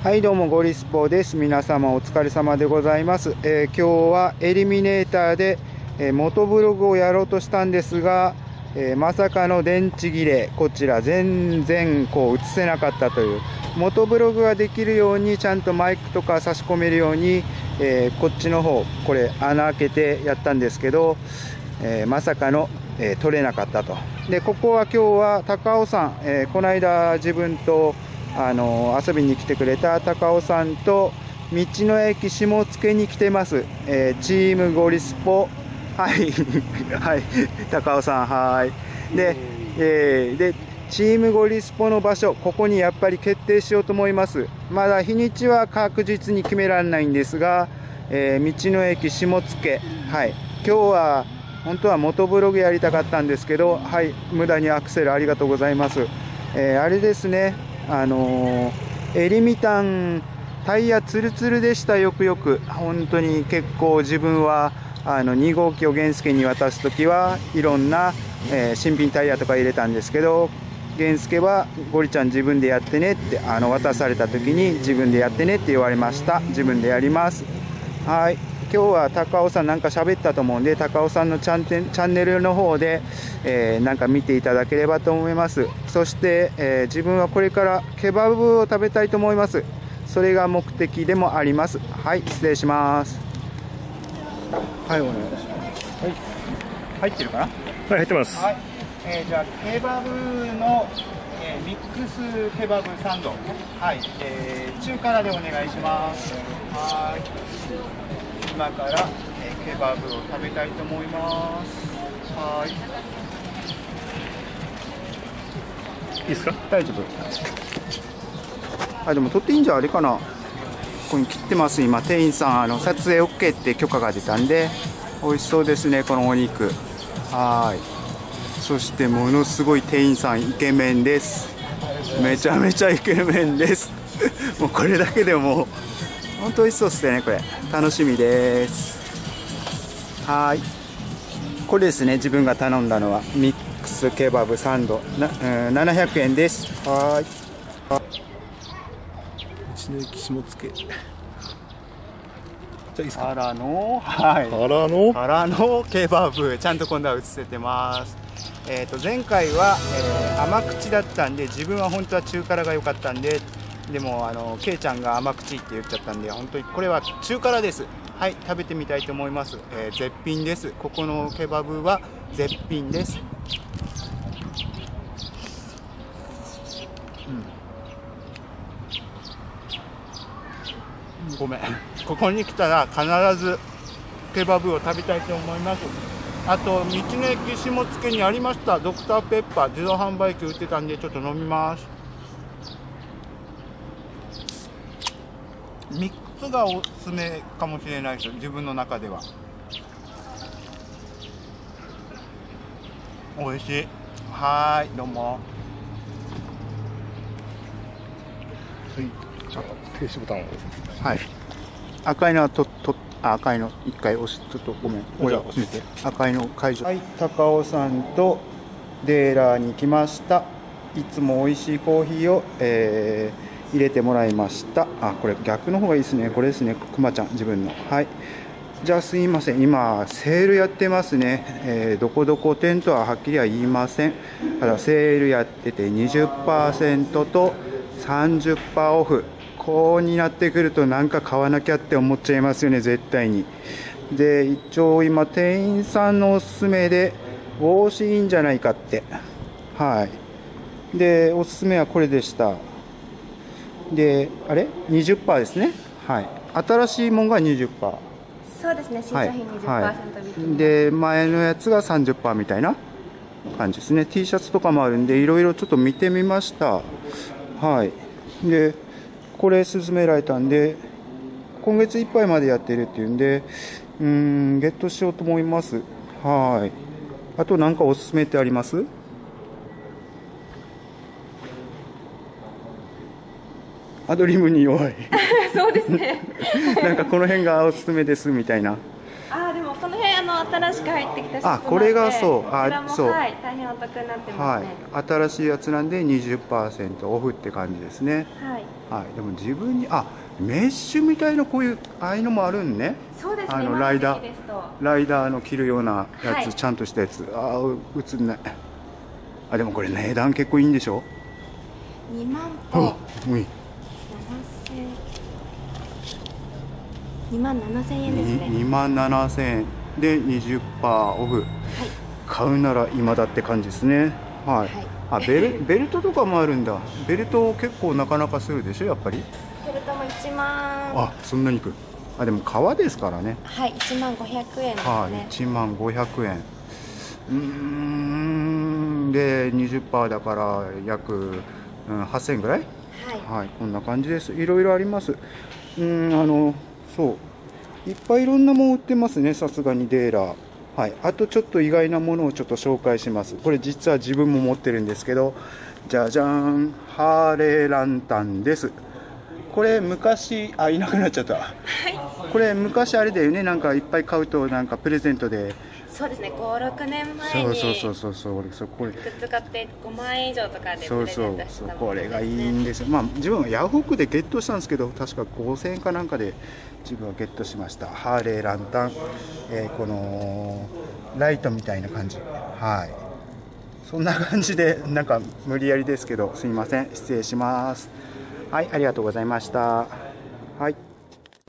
はいどうもゴリスポです。皆様お疲れ様でございます。今日はエリミネーターで、元ブログをやろうとしたんですが、まさかの電池切れ、こちら全然映せなかったという。元ブログができるようにちゃんとマイクとか差し込めるように、こっちの方これ穴開けてやったんですけど、まさかの、取れなかったと。でここは今日は高尾さん、この間自分と遊びに来てくれた高尾さんと道の駅下野に来てます、チームゴリスポはいはい高尾さんはいでチームゴリスポの場所ここにやっぱり決定しようと思います。まだ日にちは確実に決められないんですが、道の駅下野はい今日は本当は元ブログやりたかったんですけど、はい無駄にアクセルありがとうございます。あれですねエリミタンタイヤツルツルでした。よく本当に結構自分は2号機を源助に渡す時はいろんな、新品タイヤとか入れたんですけど、源助はゴリちゃん自分でやってねって渡された時に自分でやってねって言われました。自分でやります。はい今日は高尾さんなんか喋ったと思うんで、高尾さんのチャンネルの方で、なんか見ていただければと思います。そして、自分はこれからケバブを食べたいと思います。それが目的でもあります。はい失礼します。はいお願いします。はい入ってるかな。 はい入ってます。 はい、じゃあケバブの、ミックスケバブサンドはい、中辛でお願いします。はい今から、ケバブを食べたいと思います。はいいいですか。 大丈夫。でも撮っていいんじゃあれかな。ここに切ってます。今店員さん撮影 OK って許可が出たんで美味しそうですねこのお肉。はいそしてものすごい店員さんイケメンです。めちゃめちゃイケメンですもうこれだけでも本当美味しそうですね。これ楽しみです。はいこれですね自分が頼んだのはミックスケバブサンド700円です。はい道の駅下野じゃあいいですか。 原のケバブちゃんと今度は映せてます。前回は、甘口だったんで自分は本当は中辛が良かったんで、でもケイちゃんが甘口って言っちゃったんで本当にこれは中辛です。はい食べてみたいと思います。絶品です。ここのケバブは絶品です。ごめんここに来たら必ずケバブを食べたいと思います。あと道の駅下野にありましたドクターペッパー自動販売機売ってたんでちょっと飲みます。ミックスがおすすめかもしれないです自分の中では。美味しい。はいどうも。 はいじゃあ停止ボタンを。 はい赤いのは赤いの一回押しちょっとごめん赤いの解除。はい高尾さんとデーラーに来ました。いつも美味しいコーヒーを、入れてもらいました。これ逆の方がいいですね。これですねくまちゃん自分の。はいじゃあすいません今セールやってますね。どこどこ店とははっきりは言いません。ただセールやってて 20% と 30% オフこうになってくるとなんか買わなきゃって思っちゃいますよね絶対に。で一応今店員さんのおすすめで帽子いいんじゃないかって。はいでおすすめはこれでした。であれ 20% ですね。はい新しいもんが 20%。 そうですね新商品 20% 引き、 で前のやつが 30% みたいな感じですね。 T シャツとかもあるんでいろいろちょっと見てみました。はいでこれ勧められたんで今月いっぱいまでやってるっていうんでゲットしようと思います。はいあと何かおすすめってあります？アドリブに弱いそうですねなんかこの辺がおすすめですみたいな。 でもこの辺新しく入ってきたショップなんで、 これがそうこちらもそうはい、大変お得になってますね。 新しいやつなんで 20% オフって感じですね。 はい。 でも自分にメッシュみたいなこういうああいうのもあるんね。 そうですね。 ライダですとーの着るようなやつ、ちゃんとしたやつ。映んない。でもこれ値段結構いいんでしょ。 2万と2万7000円ですね。 2万7000円で 20% オフ。買うなら今だって感じですね。ベルトとかもあるんだ。ベルト結構なかなかするでしょ、やっぱり。 ベルトも1万。 そんなにいく。でも革ですからね。 はい、1万500円ですね。 1万500円。で 20% だから約8000円ぐらい。こんな感じです。いろいろあります。そういっぱいいろんなもん売ってますね、さすがにデーラー。あとちょっと意外なものをちょっと紹介します。これ実は自分も持ってるんですけど、じゃじゃーん、ハーレーランタンです。これ昔いなくなっちゃった。これ昔あれだよね、なんかいっぱい買うとなんかプレゼントで。 そうですね、5、6年前にこれいくつ買って5万円以上とかでプレゼントしてたものですね。 これがいいんですよ。自分はヤフオクでゲットしたんですけど、確か5000円かなんかで自分はゲットしました。ハーレーランタン、このライトみたいな感じ。そんな感じで、なんか無理やりですけどすいません、失礼します。ありがとうございました。